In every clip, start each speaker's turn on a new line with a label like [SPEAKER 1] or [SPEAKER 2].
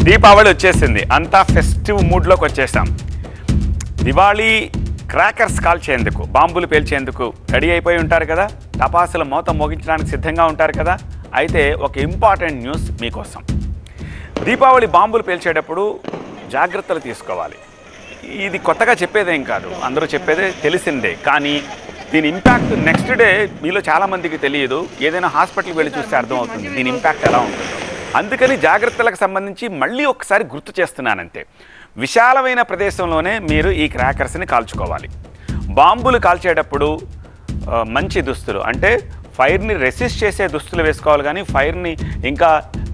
[SPEAKER 1] దీపావళి వచ్చేసింది, అంతా ఫెస్టివ్ మూడ్లోకి వచ్చేసాం. దివాళీ క్రాకర్స్ కాల్చేందుకు, బాంబులు పేల్చేందుకు రెడీ అయిపోయి ఉంటారు కదా, టపాసుల మోత మోగించడానికి సిద్ధంగా ఉంటారు కదా. అయితే ఒక ఇంపార్టెంట్ న్యూస్ మీకోసం. దీపావళి బాంబులు పేల్చేటప్పుడు జాగ్రత్తలు తీసుకోవాలి. ఇది కొత్తగా చెప్పేదేం కాదు, అందరూ చెప్పేదే తెలిసిందే. కానీ దీని ఇంపాక్ట్ నెక్స్ట్ డే మీలో చాలామందికి తెలియదు. ఏదైనా హాస్పిటల్కి వెళ్ళి చూస్తే అర్థమవుతుంది దీని ఇంపాక్ట్ ఎలా ఉంటుందో. అందుకని జాగ్రత్తలకు సంబంధించి మళ్ళీ ఒకసారి గుర్తు చేస్తున్నానంతే. విశాలమైన ప్రదేశంలోనే మీరు ఈ క్రాకర్స్ని కాల్చుకోవాలి. బాంబులు కాల్చేటప్పుడు మంచి దుస్తులు, అంటే ఫైర్ని రెసిస్ట్ చేసే దుస్తులు వేసుకోవాలి, కానీ ఫైర్ని ఇంకా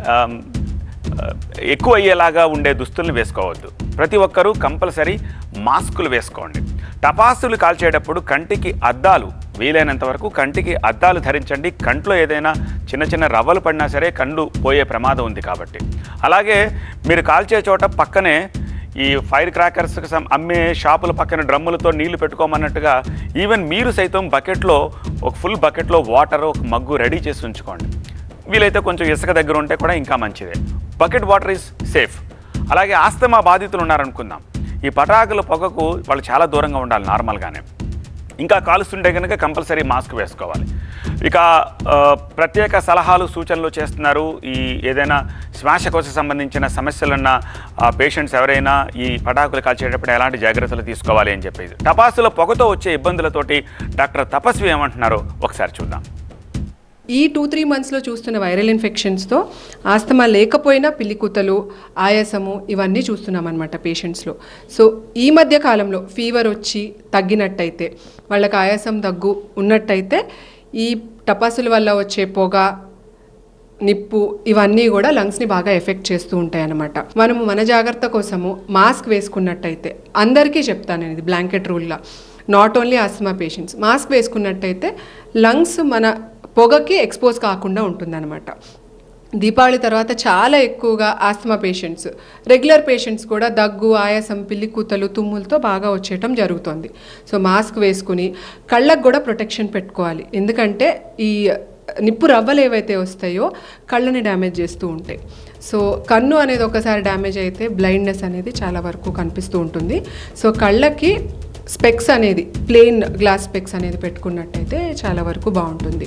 [SPEAKER 1] ఎక్కువ అయ్యేలాగా ఉండే దుస్తుల్ని వేసుకోవద్దు. ప్రతి ఒక్కరూ కంపల్సరీ మాస్కులు వేసుకోండి. టపాసులు కాల్చేటప్పుడు కంటికి అద్దాలు, వీలైనంత వరకు కంటికి అద్దాలు ధరించండి. కంట్లో ఏదైనా చిన్న చిన్న రవ్వలు పడినా సరే కళ్ళు పోయే ప్రమాదం ఉంది కాబట్టి. అలాగే మీరు కాల్చే చోట పక్కనే ఈ ఫైర్ క్రాకర్స్కి అమ్మే షాపుల పక్కన డ్రమ్ములతో నీళ్లు పెట్టుకోమన్నట్టుగా ఈవెన్ మీరు సైతం బకెట్లో, ఒక ఫుల్ బకెట్లో వాటర్, ఒక మగ్గు రెడీ చేసి ఉంచుకోండి. వీలైతే కొంచెం ఇసుక దగ్గర ఉంటే కూడా ఇంకా మంచిదే. Bucket water is safe. అలాగే ఆస్తమా బాధితులు ఉన్నారనుకుందాం, ఈ పటాకుల పొగకు వాళ్ళు చాలా దూరంగా ఉండాలి నార్మల్గానే. ఇంకా కాలుస్తుంటే కనుక కంపల్సరీ మాస్క్ వేసుకోవాలి. ఇక ప్రత్యేక సలహాలు సూచనలు చేస్తున్నారు. ఈ ఏదైనా శ్వాసకోశ సంబంధించిన సమస్యలున్న పేషెంట్స్ ఎవరైనా ఈ పటాకులు కాల్చేటప్పుడు ఎలాంటి జాగ్రత్తలు తీసుకోవాలి అని చెప్పేది. టపాసుల పొగతో వచ్చే ఇబ్బందులతోటి డాక్టర్ తపస్వి ఏమంటున్నారో ఒకసారి చూద్దాం.
[SPEAKER 2] ఈ 2-3 మంత్స్లో చూస్తున్న వైరల్ ఇన్ఫెక్షన్స్తో ఆస్తమా లేకపోయినా పిల్లికూతలు, ఆయాసము ఇవన్నీ చూస్తున్నాం అనమాట పేషెంట్స్లో. సో ఈ మధ్య కాలంలో ఫీవర్ వచ్చి తగ్గినట్టయితే, వాళ్ళకి ఆయాసం దగ్గు ఉన్నట్టయితే ఈ టపాసుల వల్ల వచ్చే పొగ, నిప్పు ఇవన్నీ కూడా లంగ్స్ని బాగా ఎఫెక్ట్ చేస్తూ ఉంటాయి అన్నమాట. మనము మన జాగ్రత్త కోసము మాస్క్ వేసుకున్నట్టయితే, అందరికీ చెప్తాను నేను ఇది బ్లాంకెట్ రూల్లా, not only asthma patients, mask వేసుకున్నట్టయితే లంగ్స్ మన పొగకి ఎక్స్పోజ్ కాకుండా ఉంటుందన్నమాట. దీపావళి తర్వాత చాలా ఎక్కువగా ఆస్తమా పేషెంట్స్, రెగ్యులర్ పేషెంట్స్ కూడా దగ్గు, ఆయాసం, పిల్లికూతలు, తుమ్ములతో బాగా వచ్చేయటం జరుగుతుంది. సో మాస్క్ వేసుకుని కళ్ళకు కూడా ప్రొటెక్షన్ పెట్టుకోవాలి. ఎందుకంటే ఈ నిప్పు రవ్వలు ఏవైతే వస్తాయో కళ్ళని డ్యామేజ్ చేస్తూ ఉంటాయి. సో కన్ను అనేది ఒకసారి డ్యామేజ్ అయితే బ్లైండ్నెస్ అనేది చాలా వరకు కనిపిస్తూ ఉంటుంది. సో కళ్ళకి స్పెక్స్ అనేది, ప్లెయిన్ గ్లాస్ స్పెక్స్ అనేది పెట్టుకున్నట్టయితే చాలా వరకు బాగుంటుంది.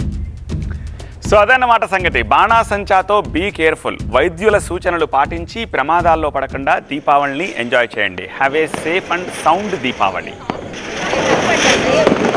[SPEAKER 1] సో అదన్నమాట సంగతి. బాణాసంచాతో బీ కేర్ఫుల్. వైద్యుల సూచనలు పాటించి ప్రమాదాల్లో పడకుండా దీపావళిని ఎంజాయ్ చేయండి. Have a safe and sound Deepavali.